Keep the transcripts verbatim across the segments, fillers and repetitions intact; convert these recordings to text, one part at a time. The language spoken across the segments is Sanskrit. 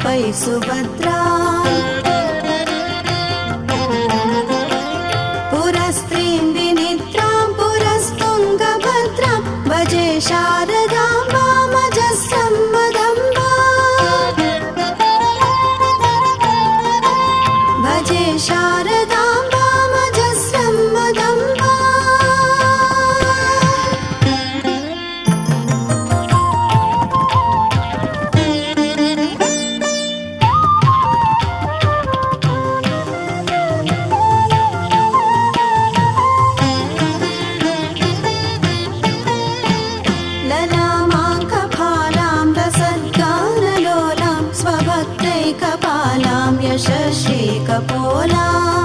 वै सुभद्रा पुरस्त्रीं विनिद्रां पुरस्तुङ्गभद्रां भजे शारदां वामजस्रं मदम्बा भजे शारदां वामजस्रं मदम्बा शश्री कपोला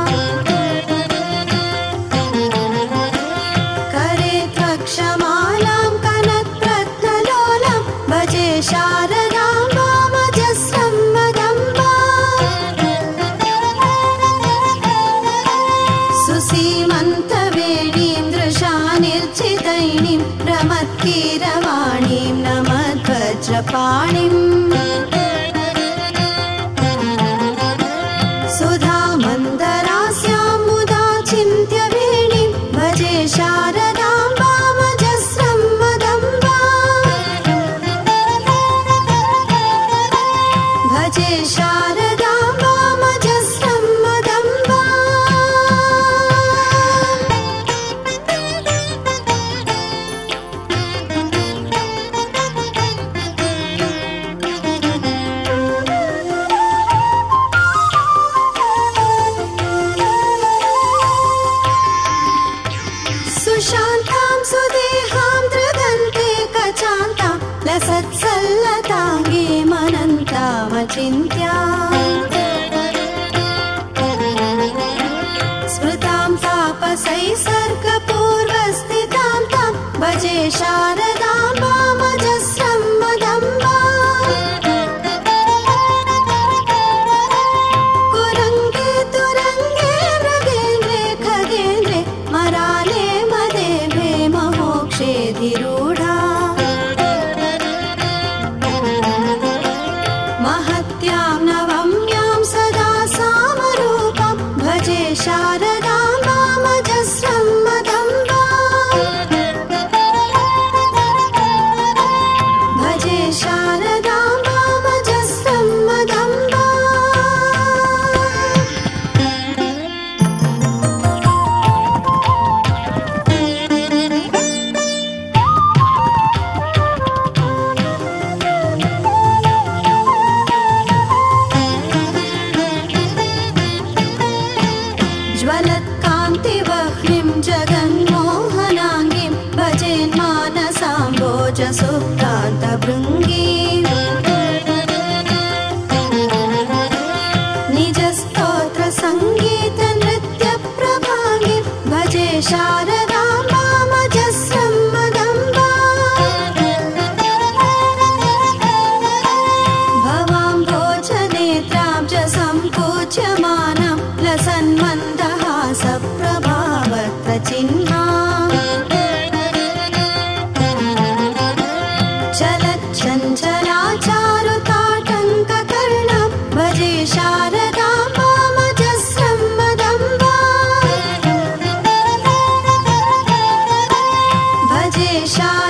करे त्वक्षमालां कनत्प्रत्नलोलां भजे शारदां वामजस्रं मदम्बा सुसीमन्तवेणीं दृशानिर्चितैणीं प्रमत्कीरवाणीं नमद्वज्रपाणिम् शारदां वामजस्रं मदम्बा भजे शारदां वामजस्रं मदम्बा शान्तां सुदेहां दृगन्ते कचान्तां लसत्सल्लताङ्गे मनन्तामचिन्त्या स्मृतां तापसै सर्गपूर्वस्थितां तां भजे शारदां वामजस्रं मदम्बा कुरङ्गे तुरङ्गे मृगेन्द्रे खगेन्द्रे मराले धिरूढा महत्यां नवम्यां सदा सामरूपां भजे शारदां वामजस्रं मदम्बा भजे शारदां वामजस्रं मदम्बा ज्वलत्कान्तिवह्निं जगन्मोहनाङ्गीं भजेन्मानसाम्बोज सुप्तान्तभृङ्गीं निजस्तोत्रसङ्गीतनृत्यप्रभाङ्गीं भजे शारदां वामजस्रं मदम्बा भवां भोजनेत्राब्जसम्पूज्यमानां लसन्मन्दहासप्रभावत्वचिह्ना चलच्चञ्चलाचारुताटङ्ककर्णां भजे शारदां वामजस्रं मदम्बा भजे शारदां